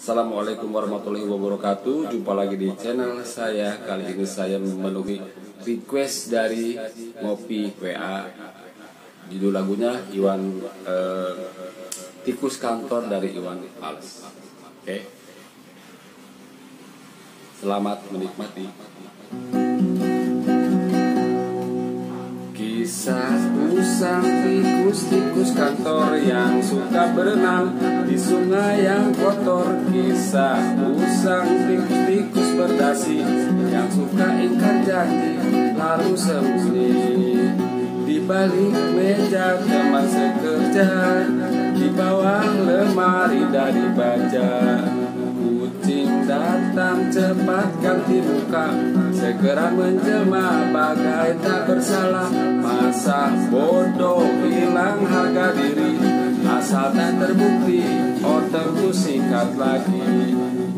Assalamualaikum warahmatullahi wabarakatuh. Jumpa lagi di channel saya. Kali ini saya memenuhi request dari Ngopi WA. Judul lagunya Iwan Tikus Kantor dari Iwan Fals. Oke. Selamat menikmati. Kisah usang tikus kantor yang suka berenang di sungai yang kotor. Kisah usang tikus berdasi yang suka ingkar janji lalu sembunyi di balik meja teman sekerja, di bawah lemari dari baja. Kucing datang cepat ganti muka, segera menjelma bagai tak bersalah. Masa bodoh hilang harga diri, asal tak terbukti oh tentu sikat lagi.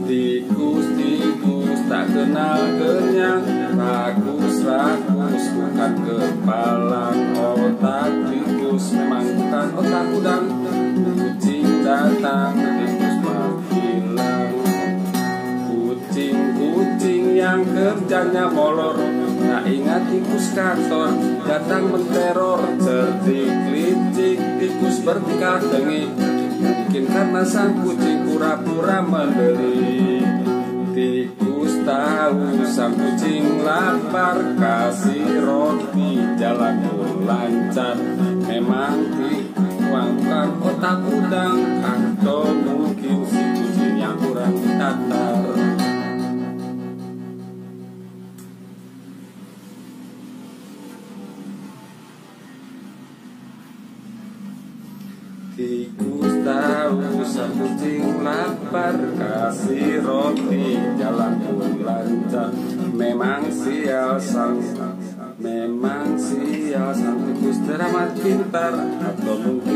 Tikus tak kenal kenyang, rakus bukan kepalang. Otak tikus memang bukan otak udang. Kucing datang, tikus menghilang. Kucing yang kerjanya molor, tak ingat tikus kantor datang menteror. Cerdik-licik tikus bertingkah dengki, mungkin karena sang kucing pura-pura menderi. Tikus tahu sang kucing lapar, kasih roti jalan lancar. Memang dituangkan otak udang, atau mungkin si kucing yang kurang datar. Tikus tahu sang kucing lapar, kasih roti jalan pun lancar. Memang sial sang tikus teramat pintar, atau mungkin